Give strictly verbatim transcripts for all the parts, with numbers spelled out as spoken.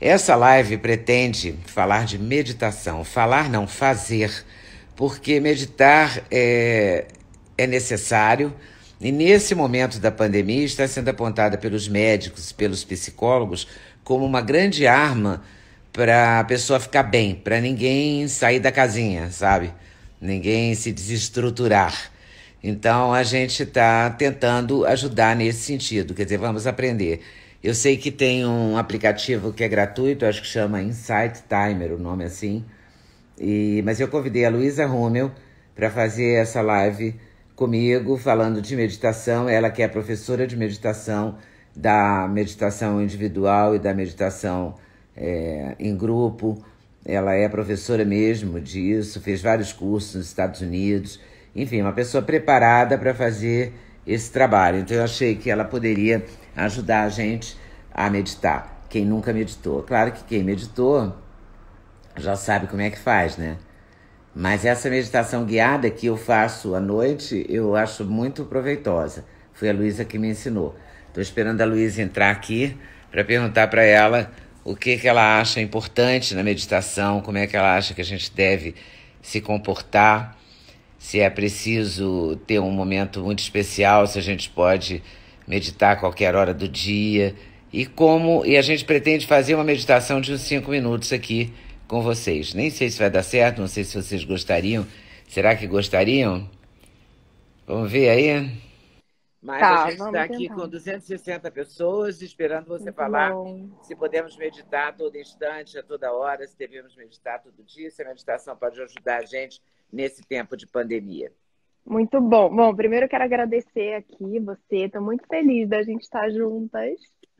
Essa live pretende falar de meditação. Falar não, fazer. Porque meditar é, é necessário e nesse momento da pandemia está sendo apontada pelos médicos, pelos psicólogos, como uma grande arma para a pessoa ficar bem, para ninguém sair da casinha, sabe? Ninguém se desestruturar. Então a gente está tentando ajudar nesse sentido, quer dizer, vamos aprender. Eu sei que tem um aplicativo que é gratuito, acho que chama Insight Timer, o nome assim. E, mas eu convidei a Luísa Rummel para fazer essa live comigo, falando de meditação. Ela que é professora de meditação, da meditação individual e da meditação é, em grupo. Ela é professora mesmo disso, fez vários cursos nos Estados Unidos. Enfim, uma pessoa preparada para fazer esse trabalho. Então eu achei que ela poderia ajudar a gente a meditar. Quem nunca meditou. Claro que quem meditou já sabe como é que faz, né? Mas essa meditação guiada que eu faço à noite, eu acho muito proveitosa. Foi a Luísa que me ensinou. Estou esperando a Luísa entrar aqui para perguntar para ela o que, que ela acha importante na meditação, como é que ela acha que a gente deve se comportar, se é preciso ter um momento muito especial, se a gente pode meditar a qualquer hora do dia, e como e a gente pretende fazer uma meditação de uns cinco minutos aqui com vocês. Nem sei se vai dar certo, não sei se vocês gostariam. Será que gostariam? Vamos ver aí? Mas a Tá, gente está vamos aqui tentar. com duzentas e sessenta pessoas esperando você Muito falar bom. se podemos meditar a todo instante, a toda hora, se devemos meditar todo dia, se a meditação pode ajudar a gente nesse tempo de pandemia. Muito bom. Bom, primeiro eu quero agradecer aqui você. Estou muito feliz da gente estar juntas.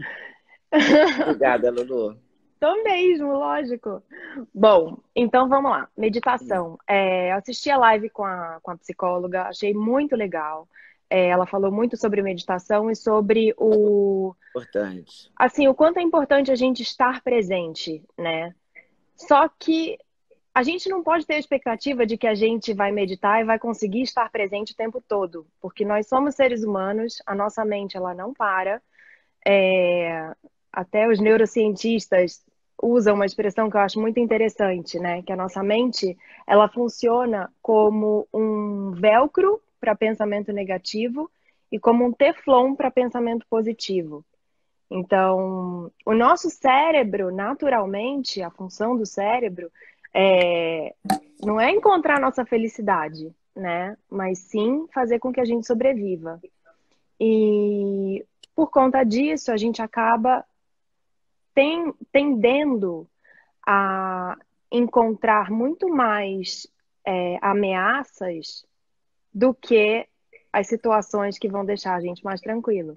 Obrigada, Lulu. Tô mesmo, lógico. Bom, então vamos lá. Meditação. É, eu assisti a live com a, com a psicóloga, achei muito legal. É, ela falou muito sobre meditação e sobre o, Importante. assim, o quanto é importante a gente estar presente, né? Só que a gente não pode ter a expectativa de que a gente vai meditar e vai conseguir estar presente o tempo todo, porque nós somos seres humanos, a nossa mente ela não para. É, até os neurocientistas usam uma expressão que eu acho muito interessante, né? Que a nossa mente ela funciona como um velcro para pensamento negativo e como um teflon para pensamento positivo. Então, o nosso cérebro, naturalmente, a função do cérebro é, não é encontrar nossa felicidade, né? Mas sim fazer com que a gente sobreviva. E por conta disso, a gente acaba ten, tendendo a encontrar muito mais é, ameaças do que as situações que vão deixar a gente mais tranquilo.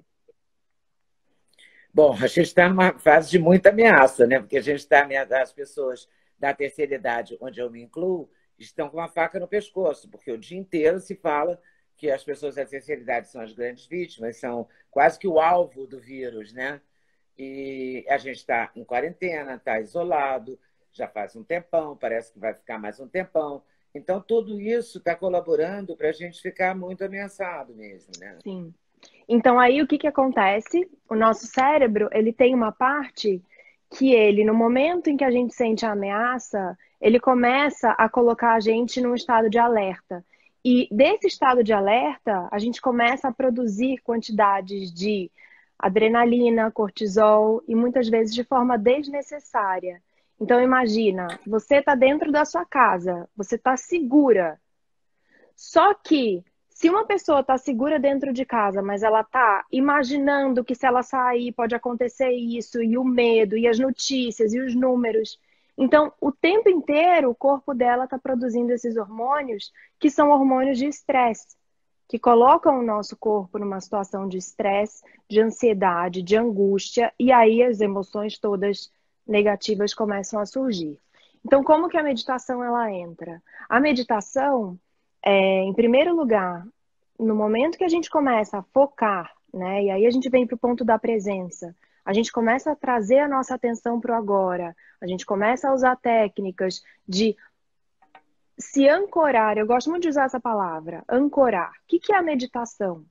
Bom, a gente está numa fase de muita ameaça, né? Porque a gente está ameaçando as pessoas da terceira idade, onde eu me incluo, estão com uma faca no pescoço, porque o dia inteiro se fala que as pessoas da terceira idade são as grandes vítimas, são quase que o alvo do vírus, né? E a gente está em quarentena, está isolado, já faz um tempão, parece que vai ficar mais um tempão. Então, tudo isso está colaborando para a gente ficar muito ameaçado mesmo, né? Sim. Então aí o que que acontece? O nosso cérebro, ele tem uma parte que ele, no momento em que a gente sente a ameaça, ele começa a colocar a gente num estado de alerta. E desse estado de alerta, a gente começa a produzir quantidades de adrenalina, cortisol e muitas vezes de forma desnecessária. Então imagina, você está dentro da sua casa, você está segura. Só que se uma pessoa está segura dentro de casa, mas ela está imaginando que se ela sair pode acontecer isso, e o medo, e as notícias, e os números. Então, o tempo inteiro, o corpo dela está produzindo esses hormônios que são hormônios de estresse, que colocam o nosso corpo numa situação de estresse, de ansiedade, de angústia, e aí as emoções todas negativas começam a surgir. Então, como que a meditação ela entra? A meditação é, em primeiro lugar, no momento que a gente começa a focar, né? E aí a gente vem para o ponto da presença. A gente começa a trazer a nossa atenção para o agora. A gente começa a usar técnicas de se ancorar. Eu gosto muito de usar essa palavra, ancorar. O que que é a meditação?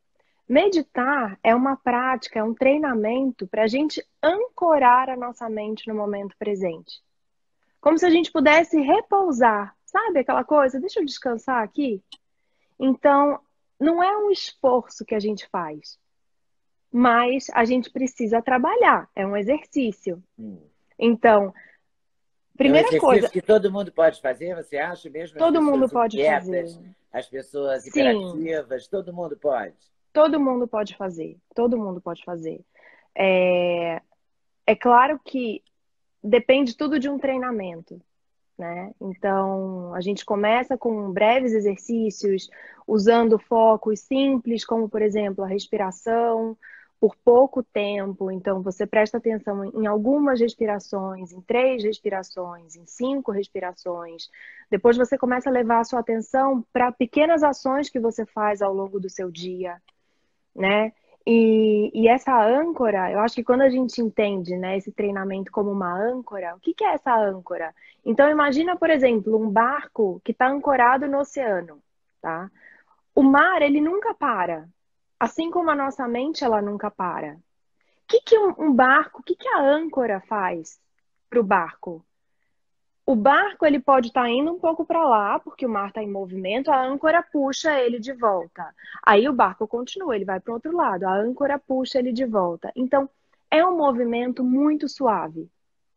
Meditar é uma prática, é um treinamento para a gente ancorar a nossa mente no momento presente. Como se a gente pudesse repousar, sabe aquela coisa? Deixa eu descansar aqui. Então, não é um esforço que a gente faz, mas a gente precisa trabalhar, é um exercício. Hum. Então, É um primeira exercício coisa, que todo mundo pode fazer, você acha? Mesmo as todo mundo pessoas pode fazer. inquietas, as pessoas Sim, hiperativas, todo mundo pode. todo mundo pode fazer. Todo mundo pode fazer. É, é claro que depende tudo de um treinamento, né? Então, a gente começa com breves exercícios, usando focos simples, como, por exemplo, a respiração, por pouco tempo. Então, você presta atenção em algumas respirações, em três respirações, em cinco respirações. Depois, você começa a levar a sua atenção para pequenas ações que você faz ao longo do seu dia, né? E, e essa âncora, eu acho que quando a gente entende, né, esse treinamento como uma âncora, o que que é essa âncora? Então imagina, por exemplo, um barco que está ancorado no oceano, tá? O mar, ele nunca para, assim como a nossa mente, ela nunca para. O que que um, um barco, o que que a âncora faz para o barco? O barco ele pode estar indo um pouco para lá, porque o mar está em movimento, a âncora puxa ele de volta. Aí o barco continua, ele vai para o outro lado, a âncora puxa ele de volta. Então, é um movimento muito suave.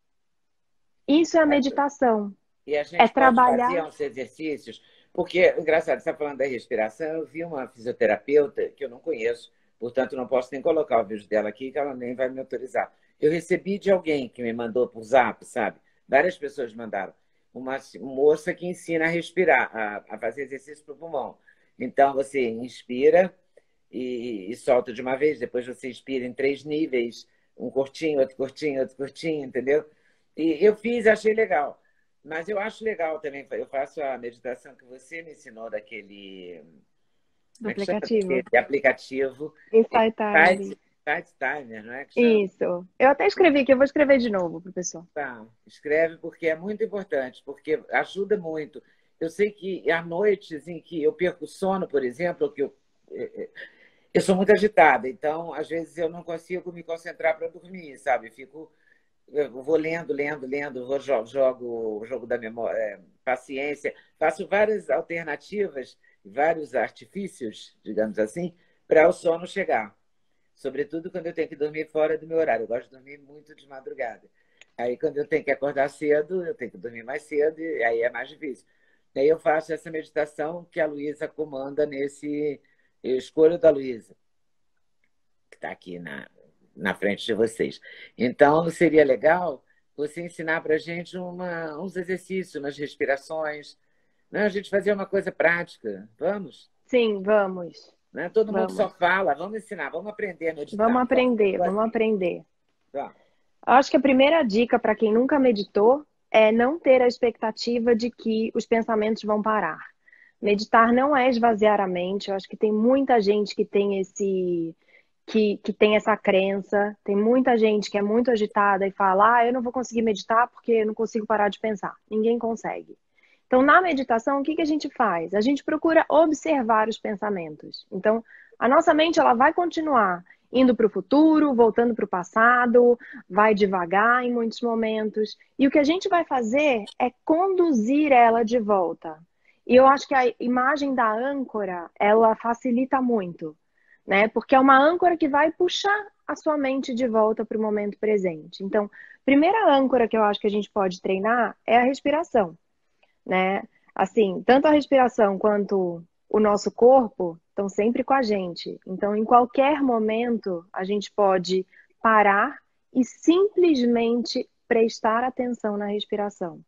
Isso é a meditação. E a É gente pode fazer trabalhar. uns exercícios, porque, engraçado, você está falando da respiração, eu vi uma fisioterapeuta que eu não conheço, portanto não posso nem colocar o vídeo dela aqui, que ela nem vai me autorizar. Eu recebi de alguém que me mandou por zap, sabe? Várias pessoas mandaram. Uma moça que ensina a respirar, a, a fazer exercício para o pulmão. Então, você inspira e, e solta de uma vez, depois você inspira em três níveis, um curtinho, outro curtinho, outro curtinho, entendeu? E eu fiz, achei legal. Mas eu acho legal também, eu faço a meditação que você me ensinou daquele, Do como é que chama? aplicativo. Daquele aplicativo, Insight Tides Timer. Tides Timer, não é que chama? Isso. Eu até escrevi aqui, eu vou escrever de novo para o pessoal. Tá, escreve porque é muito importante, porque ajuda muito. Eu sei que há noites em que eu perco o sono, por exemplo, que eu, eu sou muito agitada, então às vezes eu não consigo me concentrar para dormir, sabe? Fico eu vou lendo, lendo, lendo, vou jogo, jogo o jogo da memória, é, paciência, faço várias alternativas, vários artifícios, digamos assim, para o sono chegar. Sobretudo quando eu tenho que dormir fora do meu horário. Eu gosto de dormir muito de madrugada. Aí, quando eu tenho que acordar cedo, eu tenho que dormir mais cedo, e aí é mais difícil. Aí eu faço essa meditação que a Luísa comanda nesse. Eu escolho da Luísa, que está aqui na, na frente de vocês. Então, seria legal você ensinar para a gente uma, uns exercícios, umas respirações, né? A gente fazer uma coisa prática. Vamos? Sim, vamos. Né? Todo mundo só Vamos. fala, vamos ensinar, vamos aprender a Vamos meditar. Vamos, aprender, vamos assim. aprender. Tá. Acho que a primeira dica para quem nunca meditou é não ter a expectativa de que os pensamentos vão parar. Meditar não é esvaziar a mente. Eu acho que tem muita gente que tem esse que, que tem essa crença. Tem muita gente que é muito agitada e fala: "Ah, eu não vou conseguir meditar porque eu não consigo parar de pensar". Ninguém consegue. Então, na meditação, o que que a gente faz? A gente procura observar os pensamentos. Então, a nossa mente ela vai continuar indo para o futuro, voltando para o passado, vai devagar em muitos momentos. E o que a gente vai fazer é conduzir ela de volta. E eu acho que a imagem da âncora, ela facilita muito, né? Porque é uma âncora que vai puxar a sua mente de volta para o momento presente. Então, primeira âncora que eu acho que a gente pode treinar é a respiração, né? Assim, tanto a respiração quanto o nosso corpo estão sempre com a gente. Então, em qualquer momento, a gente pode parar e simplesmente prestar atenção na respiração.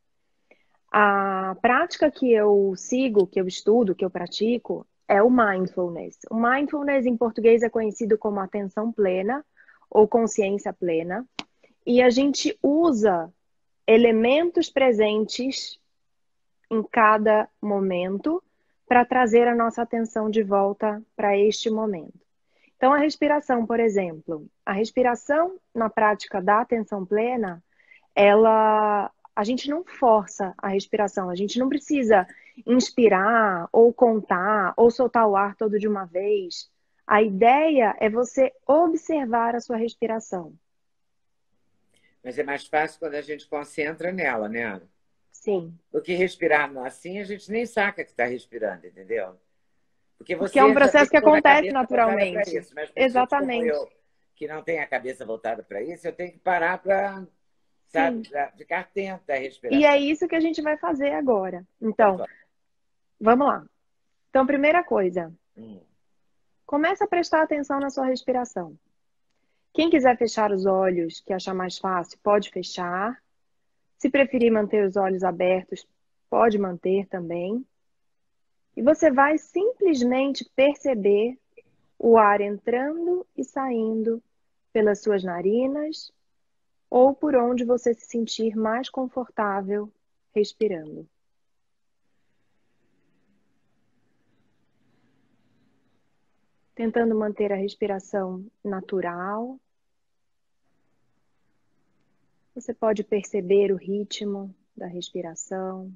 A prática que eu sigo, que eu estudo, que eu pratico, é o mindfulness. O mindfulness, em português, é conhecido como atenção plena ou consciência plena. E a gente usa elementos presentes em cada momento para trazer a nossa atenção de volta para este momento. Então, a respiração, por exemplo, a respiração na prática da atenção plena, ela, a gente não força a respiração, a gente não precisa inspirar ou contar ou soltar o ar todo de uma vez. A ideia é você observar a sua respiração. Mas é mais fácil quando a gente concentra nela, né? Sim. Porque respirar assim, a gente nem saca que está respirando, entendeu? Porque Porque é um você já tem processo que toda a acontece cabeça voltada para naturalmente. isso. Mas pessoas como Exatamente. eu, que não têm a cabeça voltada para isso, eu tenho que parar para, sabe, Sim. pra ficar atenta à E é respiração. isso que a gente vai fazer agora. Então, Então, vamos lá. Então, primeira coisa, hum. começa a prestar atenção na sua respiração. Quem quiser fechar os olhos, que achar mais fácil, pode fechar. Se preferir manter os olhos abertos, pode manter também. E você vai simplesmente perceber o ar entrando e saindo pelas suas narinas ou por onde você se sentir mais confortável respirando. Tentando manter a respiração natural. Você pode perceber o ritmo da respiração.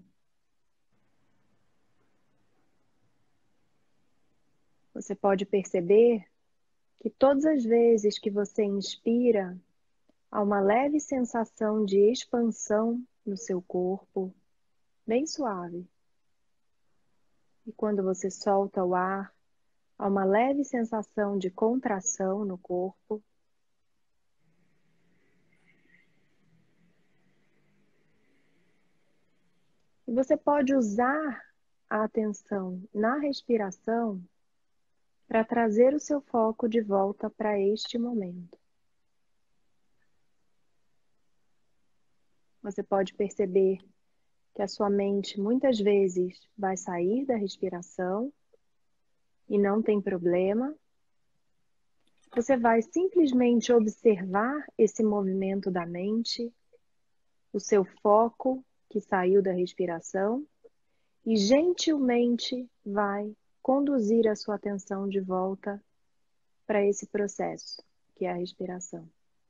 Você pode perceber que todas as vezes que você inspira, há uma leve sensação de expansão no seu corpo, bem suave. E quando você solta o ar, há uma leve sensação de contração no corpo. E você pode usar a atenção na respiração para trazer o seu foco de volta para este momento. Você pode perceber que a sua mente muitas vezes vai sair da respiração e não tem problema. Você vai simplesmente observar esse movimento da mente, o seu foco que saiu da respiração e gentilmente vai conduzir a sua atenção de volta para esse processo, que é a respiração.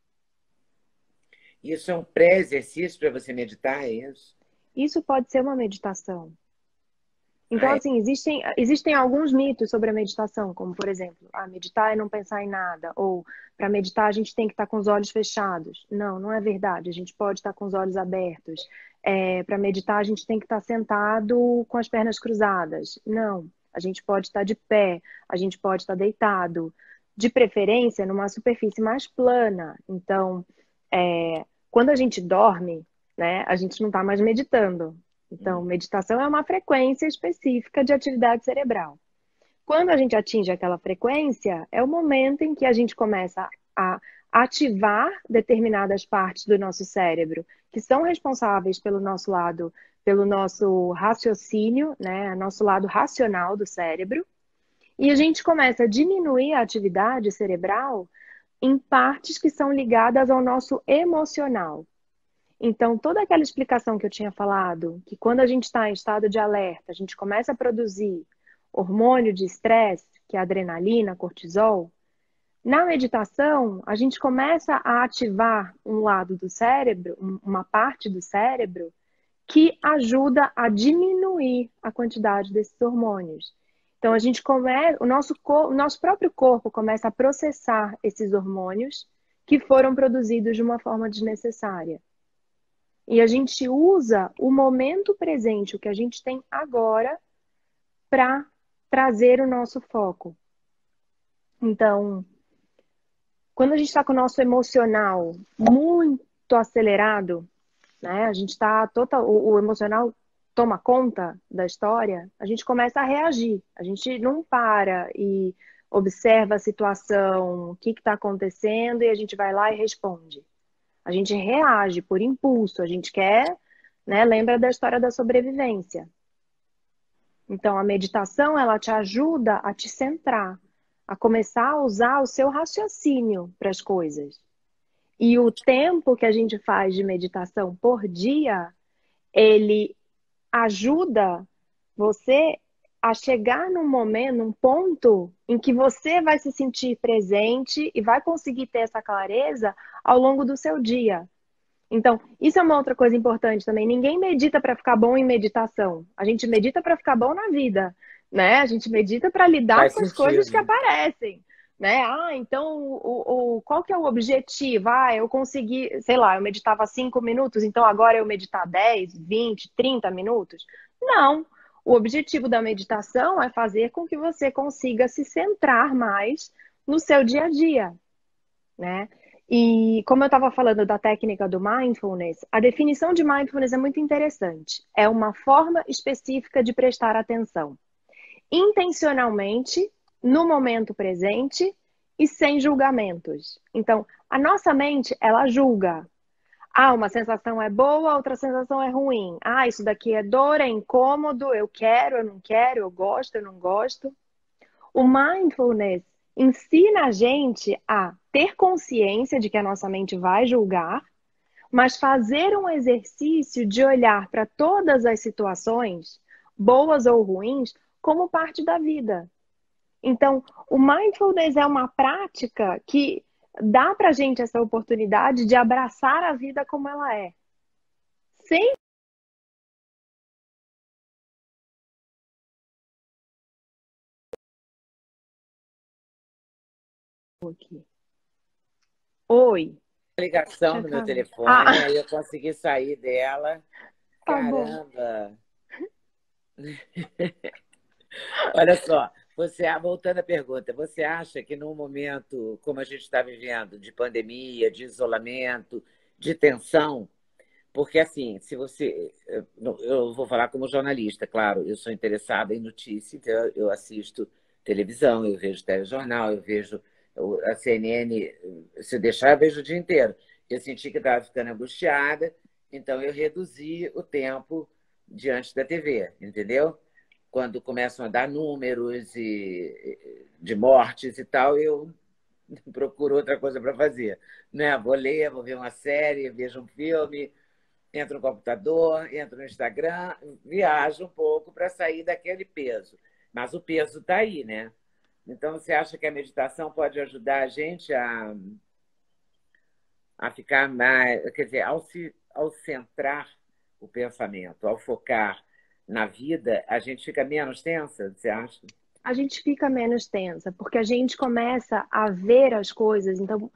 Isso é um pré-exercício para você meditar, é isso? Isso pode ser uma meditação. Então, Ah, é? assim, existem, existem alguns mitos sobre a meditação, como, por exemplo, ah, meditar é não pensar em nada, ou para meditar a gente tem que estar com os olhos fechados. Não, não é verdade. A gente pode estar com os olhos abertos. É, para meditar a gente tem que estar sentado com as pernas cruzadas. Não, a gente pode estar de pé, a gente pode estar deitado. De preferência, numa superfície mais plana. Então, é, quando a gente dorme, né, a gente não está mais meditando. Então, meditação é uma frequência específica de atividade cerebral. Quando a gente atinge aquela frequência, é o momento em que a gente começa a ativar determinadas partes do nosso cérebro, que são responsáveis pelo nosso lado, pelo nosso raciocínio, né, nosso lado racional do cérebro, e a gente começa a diminuir a atividade cerebral em partes que são ligadas ao nosso emocional. Então, toda aquela explicação que eu tinha falado, que quando a gente está em estado de alerta, a gente começa a produzir hormônio de estresse, que é a adrenalina, cortisol, na meditação, a gente começa a ativar um lado do cérebro, uma parte do cérebro, que ajuda a diminuir a quantidade desses hormônios. Então, a gente começa, o nosso, o nosso próprio corpo começa a processar esses hormônios que foram produzidos de uma forma desnecessária. E a gente usa o momento presente, o que a gente tem agora, para trazer o nosso foco. Então, quando a gente está com o nosso emocional muito acelerado, né, a gente está total, o, o emocional toma conta da história, a gente começa a reagir. A gente não para e observa a situação, o que está acontecendo, e a gente vai lá e responde. A gente reage por impulso, a gente quer, né? Lembra da história da sobrevivência. Então, a meditação, ela te ajuda a te centrar, a começar a usar o seu raciocínio para as coisas. E o tempo que a gente faz de meditação por dia, ele ajuda você a chegar num momento, num ponto em que você vai se sentir presente e vai conseguir ter essa clareza ao longo do seu dia. Então, isso é uma outra coisa importante também. Ninguém medita para ficar bom em meditação. A gente medita para ficar bom na vida, né? A gente medita para lidar faz com as coisas que sentido. aparecem. né? Ah, então o, o, qual que é o objetivo? Ah, eu consegui, sei lá, eu meditava cinco minutos, então agora eu meditar dez, vinte, trinta minutos? Não. O objetivo da meditação é fazer com que você consiga se centrar mais no seu dia a dia, né? E como eu estava falando da técnica do mindfulness, a definição de mindfulness é muito interessante. É uma forma específica de prestar atenção intencionalmente, no momento presente e sem julgamentos. Então, a nossa mente, ela julga. Ah, uma sensação é boa, outra sensação é ruim. Ah, isso daqui é dor, é incômodo, eu quero, eu não quero, eu gosto, eu não gosto. O mindfulness ensina a gente a ter consciência de que a nossa mente vai julgar, mas fazer um exercício de olhar para todas as situações, boas ou ruins, como parte da vida. Então, o mindfulness é uma prática que dá para a gente essa oportunidade de abraçar a vida como ela é. Sem aqui. Oi. Ligação Tinha no meu caído. telefone, Ah, aí eu consegui sair dela. tá bom. Caramba! Olha só, você, ah, voltando à pergunta, você acha que num momento como a gente está vivendo, de pandemia, de isolamento, de tensão, porque assim, se você. Eu eu vou falar como jornalista, claro, eu sou interessada em notícias, então eu eu assisto televisão, eu vejo telejornal, eu vejo o- a C N N, se deixar, eu vejo o dia inteiro. Eu senti que estava ficando angustiada, então eu reduzi o tempo diante da T V, entendeu? Quando começam a dar números e, de mortes e tal, eu procuro outra coisa para fazer. Né? Vou ler, vou ver uma série, vejo um filme, entro no computador, entro no Instagram, viajo um pouco para sair daquele peso. Mas o peso está aí, né? Então, você acha que a meditação pode ajudar a gente a, a ficar mais. Quer dizer, ao, se, ao centrar o pensamento, ao focar na vida, a gente fica menos tensa, você acha? A gente fica menos tensa, porque a gente começa a ver as coisas. Então,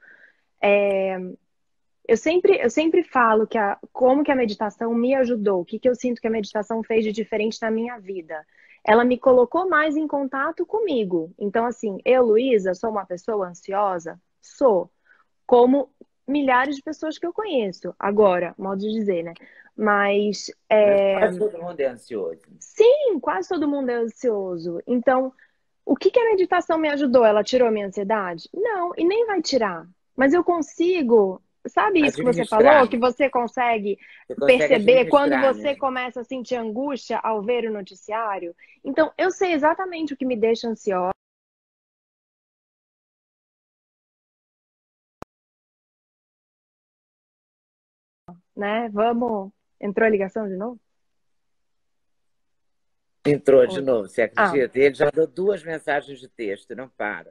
eu sempre, eu sempre falo que a, como que a meditação me ajudou, o que, que eu sinto que a meditação fez de diferente na minha vida. Ela me colocou mais em contato comigo. Então, assim, eu, Luísa, sou uma pessoa ansiosa? Sou. Como milhares de pessoas que eu conheço. Agora, modo de dizer, né? Mas, Mas é, quase todo mundo é ansioso. sim, quase todo mundo é ansioso. Então, o que que a meditação me ajudou? Ela tirou a minha ansiedade? Não, e nem vai tirar. Mas eu consigo, sabe isso que você falou? Administrar, Que né? você consegue Você consegue perceber quando administrar, você né? começa a sentir angústia ao ver o noticiário? Então, eu sei exatamente o que me deixa ansiosa, né? Vamos. Entrou a ligação de novo? Entrou de Oi. novo, você Ah, acredita? Ele já mandou duas mensagens de texto, não para.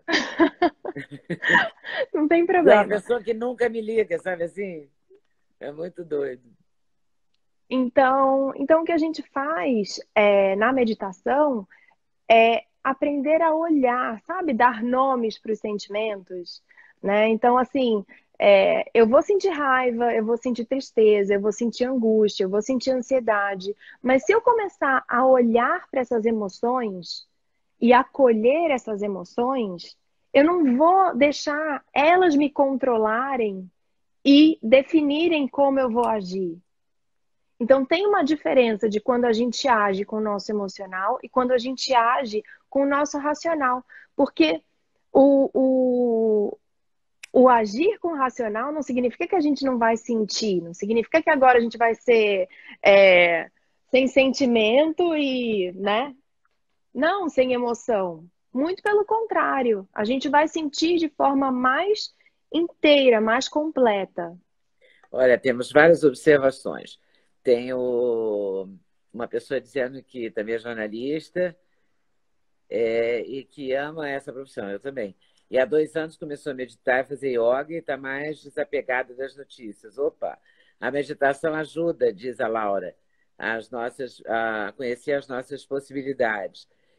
não tem E é uma problema. pessoa que nunca me liga, sabe assim? É muito doido. Então, então o que a gente faz é, na meditação é aprender a olhar, sabe? Dar nomes para os sentimentos, né? Então, assim, é, eu vou sentir raiva, eu vou sentir tristeza, eu vou sentir angústia, eu vou sentir ansiedade, mas se eu começar a olhar para essas emoções e acolher essas emoções, eu não vou deixar elas me controlarem e definirem como eu vou agir. Então, tem uma diferença de quando a gente age com o nosso emocional e quando a gente age com o nosso racional. Porque o, o, o agir com o racional não significa que a gente não vai sentir, não significa que agora a gente vai ser é, sem sentimento e, né? Não, sem emoção. Muito pelo contrário, a gente vai sentir de forma mais inteira, mais completa. Olha, temos várias observações. Tenho uma pessoa dizendo que também é jornalista, é, e que ama essa profissão, eu também. E há dois anos começou a meditar e fazer yoga e está mais desapegada das notícias. Opa, a meditação ajuda, diz a Laura, as nossas, a conhecer as nossas possibilidades.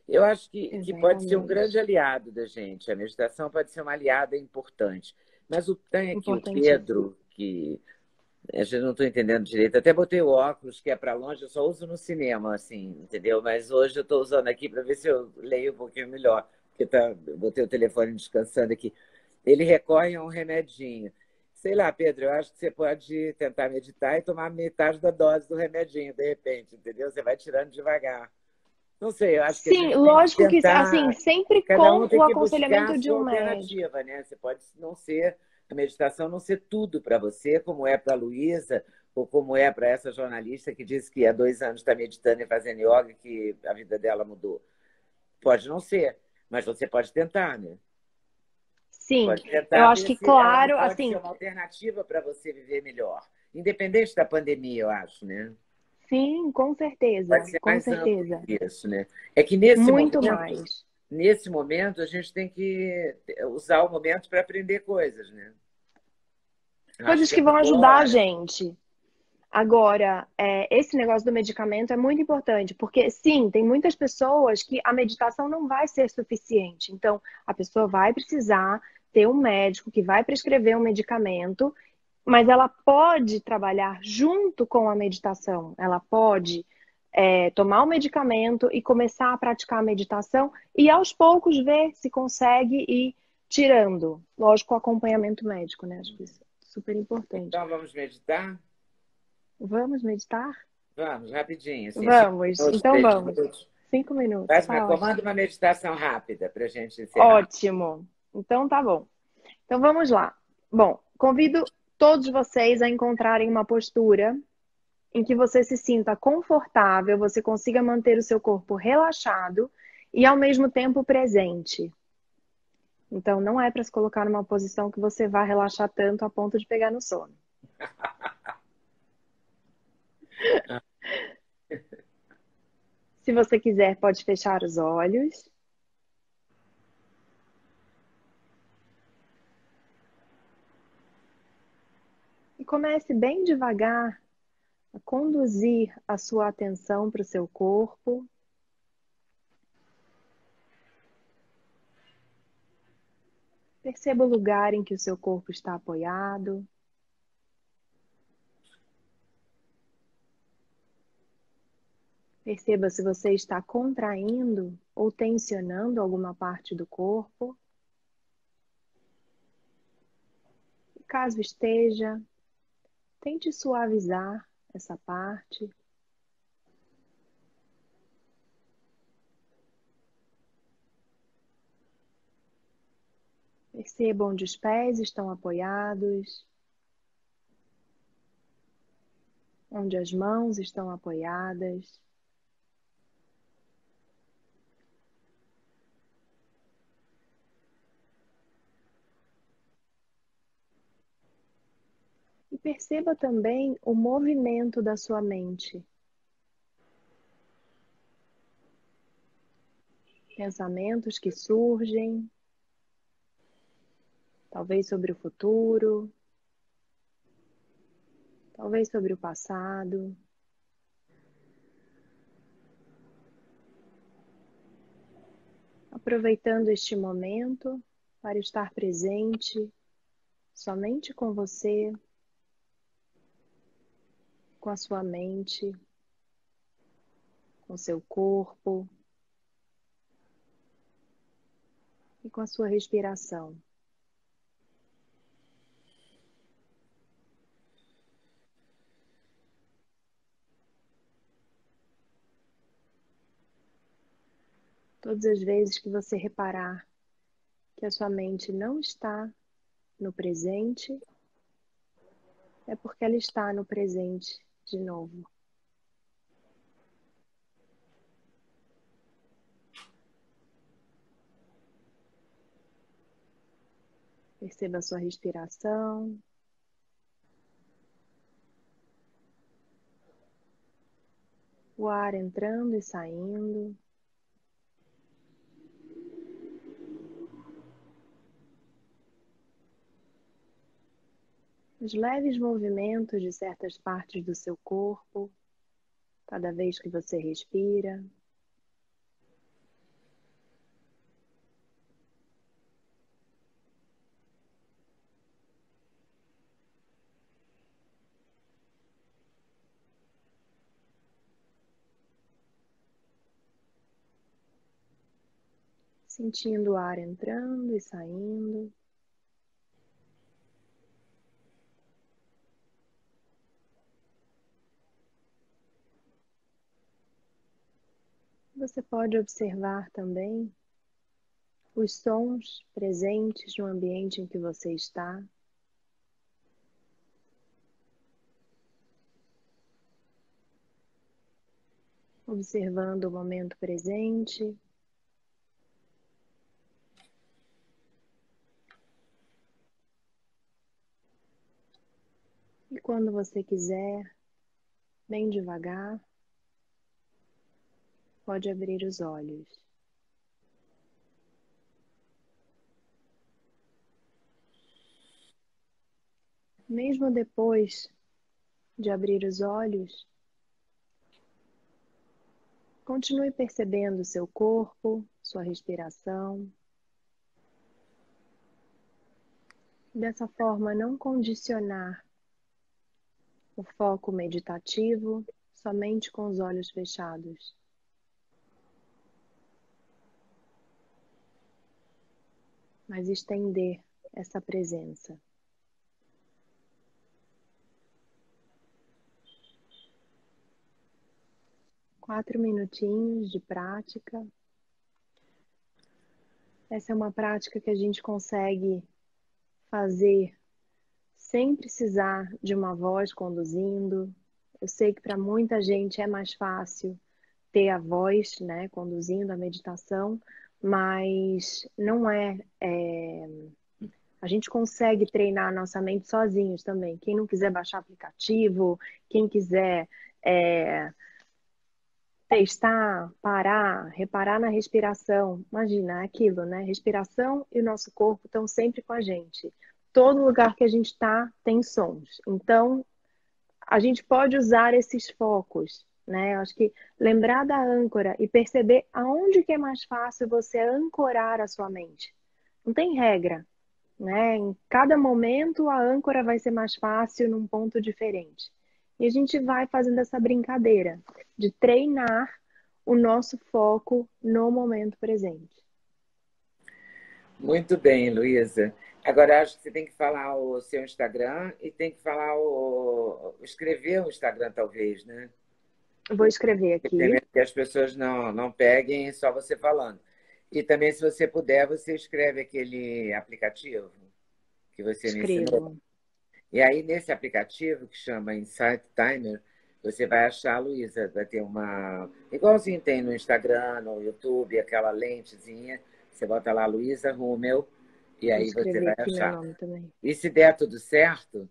Eu acho que, que pode ser um Exatamente. grande aliado da gente. A meditação pode ser uma aliada importante. Mas o tem aqui, o Importantíssimo. Pedro, que a gente não estou entendendo direito. Até botei o óculos, que é para longe, eu só uso no cinema, assim, entendeu? Mas hoje eu estou usando aqui para ver se eu leio um pouquinho melhor, porque tá, eu botei o telefone descansando aqui. Ele recorre a um remedinho. Sei lá, Pedro, eu acho que você pode tentar meditar e tomar metade da dose do remedinho, de repente, entendeu? Você vai tirando devagar. Não sei, eu acho que a Sim, gente tem que lógico que, assim, tentar. sempre Cada com um tem o que buscar a aconselhamento de sua um médico. alternativa, né? Você pode não ser, a meditação não ser tudo para você, como é para a Luísa, ou como é para essa jornalista que disse que há dois anos está meditando e fazendo yoga, que a vida dela mudou. Pode não ser, mas você pode tentar, né? Sim, Pode eu tentar acho ver que, se ela não claro, pode ser assim, uma alternativa para você viver melhor. Independente da pandemia, eu acho, né? sim, com Pode certeza, ser com mais amplo certeza. que isso, né? É que nesse Muito momento, mais. nesse momento, a gente tem que usar o momento para aprender coisas, né? Eu acho Coisas que é que uma vão boa ajudar a hora. gente. Agora, é, esse negócio do medicamento é muito importante, porque sim, tem muitas pessoas que a meditação não vai ser suficiente. Então, a pessoa vai precisar ter um médico que vai prescrever um medicamento, mas ela pode trabalhar junto com a meditação. Ela pode, é, tomar o medicamento e começar a praticar a meditação e aos poucos ver se consegue ir tirando. Lógico, com acompanhamento médico, né? Acho que isso é super importante. Então, vamos meditar? Vamos meditar? Vamos, rapidinho, assim, cinco Vamos, minutos, então três vamos. minutos. Cinco minutos, Faz uma, tá comanda ótimo. uma meditação rápida para a gente encerrar. Ótimo. Então tá bom. Então vamos lá. Bom, convido todos vocês a encontrarem uma postura em que você se sinta confortável, você consiga manter o seu corpo relaxado e ao mesmo tempo presente. Então não é para se colocar numa posição que você vá relaxar tanto a ponto de pegar no sono. Se você quiser, pode fechar os olhos. E comece bem devagar a conduzir a sua atenção para o seu corpo. Perceba o lugar em que o seu corpo está apoiado. Perceba se você está contraindo ou tensionando alguma parte do corpo. E caso esteja, tente suavizar essa parte. Perceba onde os pés estão apoiados, onde as mãos estão apoiadas. E perceba também o movimento da sua mente. Pensamentos que surgem, talvez sobre o futuro, talvez sobre o passado. Aproveitando este momento para estar presente somente com você, com a sua mente, com seu corpo e com a sua respiração. Todas as vezes que você reparar que a sua mente não está no presente, é porque ela está no presente de novo. Perceba a sua respiração. O ar entrando e saindo. Os leves movimentos de certas partes do seu corpo, cada vez que você respira. Sentindo o ar entrando e saindo. Você pode observar também os sons presentes no ambiente em que você está. Observando o momento presente. E quando você quiser, bem devagar, pode abrir os olhos. Mesmo depois de abrir os olhos, continue percebendo o seu corpo, sua respiração. Dessa forma, não condicionar o foco meditativo somente com os olhos fechados. Mas estender essa presença. Quatro minutinhos de prática. Essa é uma prática que a gente consegue fazer sem precisar de uma voz conduzindo. Eu sei que para muita gente é mais fácil ter a voz, né, conduzindo a meditação, mas não é, é... A gente consegue treinar a nossa mente sozinhos também. Quem não quiser baixar aplicativo, quem quiser é... testar, parar, reparar na respiração. Imagina, é aquilo, né? Respiração e o nosso corpo estão sempre com a gente. Todo lugar que a gente está tem sons. Então, a gente pode usar esses focos, né? Eu acho que lembrar da âncora e perceber aonde que é mais fácil você ancorar a sua mente. Não tem regra, né? Em cada momento a âncora vai ser mais fácil num ponto diferente. E a gente vai fazendo essa brincadeira de treinar o nosso foco no momento presente. Muito bem, Luísa. Agora, acho que você tem que falar o seu Instagram e tem que falar o... escrever o Instagram, talvez, né? Eu vou escrever aqui. Que as pessoas não, não peguem só você falando. E também, se você puder, você escreve aquele aplicativo que você me ensinou. E aí, nesse aplicativo, que chama Insight Timer, você vai achar a Luísa. Vai ter uma... igualzinho tem no Instagram, no YouTube, aquela lentezinha. Você bota lá, Luísa Rummel, e aí você vai achar. E se der tudo certo,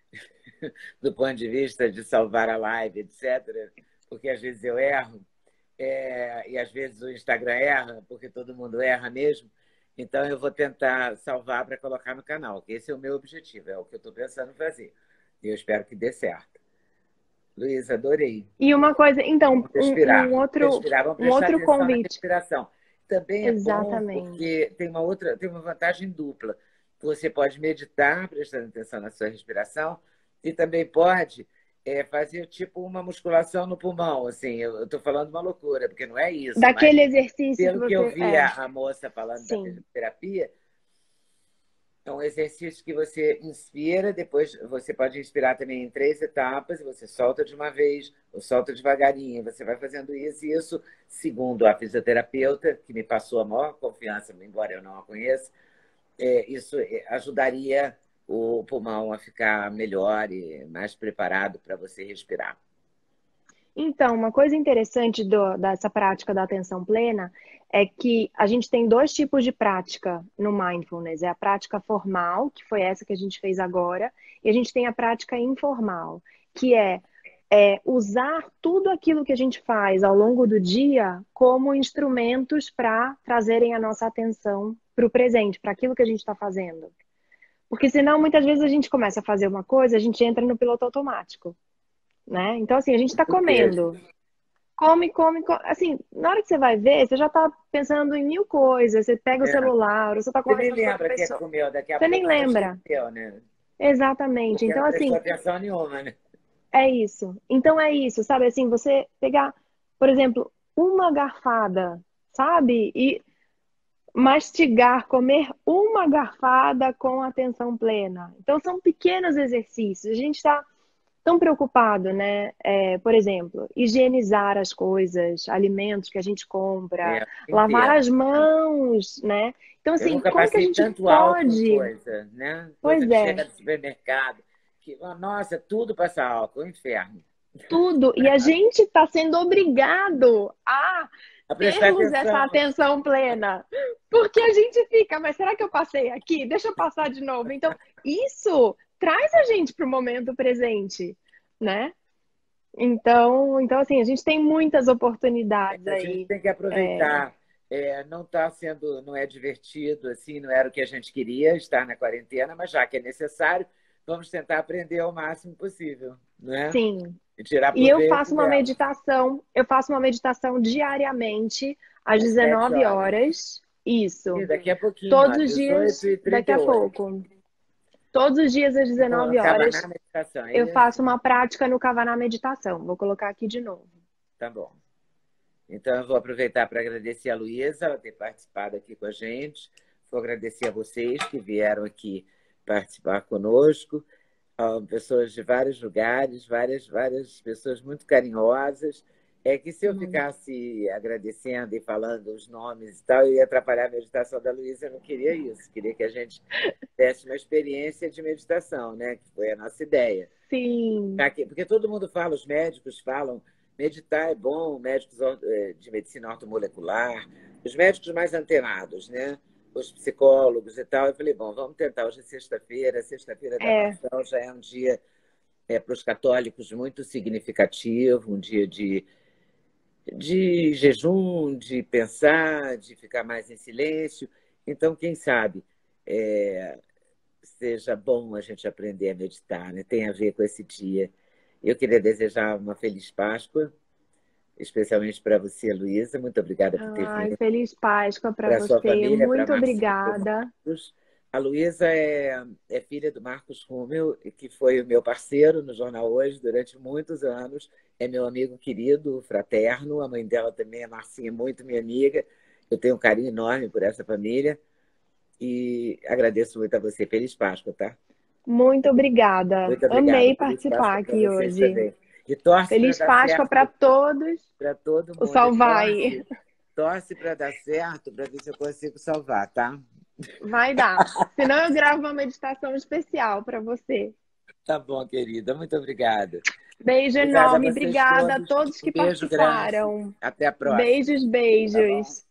do ponto de vista de salvar a live, etcétera, porque às vezes eu erro, é... e às vezes o Instagram erra, porque todo mundo erra mesmo. Então, eu vou tentar salvar para colocar no canal. Esse é o meu objetivo, é o que eu estou pensando em fazer. E eu espero que dê certo. Luísa, adorei. E uma coisa, então, respirar, um, um outro, respirar. Vamos um outro convite. Na respiração. Também é Exatamente. bom porque tem uma outra, tem uma vantagem dupla. Você pode meditar prestando atenção na sua respiração e também pode é, fazer tipo uma musculação no pulmão. Assim, eu estou falando uma loucura, porque não é isso. Daquele exercício pelo que, que você... eu vi é. a, a moça falando Sim. da terapia, é um exercício que você inspira, depois você pode inspirar também em três etapas, você solta de uma vez, ou solta devagarinho, você vai fazendo isso, e isso, segundo a fisioterapeuta, que me passou a maior confiança, embora eu não a conheça, é, isso ajudaria o pulmão a ficar melhor e mais preparado para você respirar. Então, uma coisa interessante do, dessa prática da atenção plena é que a gente tem dois tipos de prática no mindfulness. É a prática formal, que foi essa que a gente fez agora, e a gente tem a prática informal, que é, é usar tudo aquilo que a gente faz ao longo do dia como instrumentos para trazerem a nossa atenção para o presente, para aquilo que a gente está fazendo. Porque senão, muitas vezes, a gente começa a fazer uma coisa, a gente entra no piloto automático. Né? Então, assim, a gente está comendo. Come, come, come. Assim, na hora que você vai ver, você já está pensando em mil coisas. Você pega o é. celular, você está conversando com outra pessoa. Que comeu, daqui a você pouco nem lembra. Esqueceu, né? Exatamente. Porque então, não assim. Não atenção nenhuma, né? É isso. Então, é isso, sabe? Assim, você pegar, por exemplo, uma garfada, sabe? E mastigar, comer uma garfada com atenção plena. Então, são pequenos exercícios. A gente está tão preocupado, né? É, por exemplo, higienizar as coisas, alimentos que a gente compra, É, lavar entendo. as mãos, né? Então, Eu assim, nunca como que a passei gente tanto álcool em pode? coisa, né? Coisa Pois que é, chega do supermercado. Que, nossa, tudo passa álcool, é um inferno. tudo. E a gente está sendo obrigado a A prestar termos essa atenção. atenção plena. Porque a gente fica, mas será que eu passei aqui? Deixa eu passar de novo. Então, isso traz a gente para o momento presente, né? Então, então, assim, a gente tem muitas oportunidades A gente aí. tem que É, aproveitar. É, não está sendo, não é divertido, assim, não era o que a gente queria estar na quarentena, mas já que é necessário, vamos tentar aprender ao máximo possível, né? sim. E tirar E eu proveito faço uma dela. meditação, eu faço uma meditação diariamente às Às sete dezenove horas. horas. E Isso. daqui a pouquinho, ó, Todos os dezoito dias, e daqui trinta e a oito. pouco. Todos os dias às No dezenove Kavaná horas, Meditação, é eu isso? faço uma prática no Kavaná Meditação. Vou colocar aqui de novo. Tá bom. Então, eu vou aproveitar para agradecer a Luísa, ela ter participado aqui com a gente. Vou agradecer a vocês que vieram aqui participar conosco. Ah, pessoas de vários lugares, várias, várias pessoas muito carinhosas. É que se eu Hum. ficasse agradecendo e falando os nomes e tal, eu ia atrapalhar a meditação da Luísa, eu não queria isso. Queria que a gente tivesse uma experiência de meditação, né? Que foi a nossa ideia. Sim. Porque todo mundo fala, os médicos falam, meditar é bom, médicos de medicina ortomolecular, os médicos mais antenados, né? Os psicólogos e tal. Eu falei, bom, vamos tentar. Hoje é sexta-feira, sexta-feira da É. Paixão já é um dia é, para os católicos muito significativo, um dia de, de jejum, de pensar, de ficar mais em silêncio. Então, quem sabe é, seja bom a gente aprender a meditar, né? Tem a ver com esse dia. Eu queria desejar uma feliz Páscoa, especialmente para você, Luísa. Muito obrigada por ter Ai, vindo. feliz Páscoa para Para a sua você. família, para Muito Marcinho e obrigada. Marcos. A Luísa é, é filha do Marcos Rúmel, que foi o meu parceiro no Jornal Hoje durante muitos anos. É meu amigo querido, fraterno. A mãe dela também, a Marcinha, é muito minha amiga. Eu tenho um carinho enorme por essa família. E agradeço muito a você. Feliz Páscoa, tá? Muito obrigada. Muito obrigado. Amei Feliz participar Páscoa para aqui vocês hoje. também. E torce para Feliz dar Páscoa para certo todos. para todo O mundo. E sol vai. torce, torce para dar certo, para ver se eu consigo salvar, tá? Vai dar. Senão eu gravo uma meditação especial para você. Tá bom, querida. Muito obrigada. Beijo Obrigada a enorme. vocês Obrigada a todos. todos Um que beijo grande. participaram. Até a próxima. Beijos, Tá bom? beijos.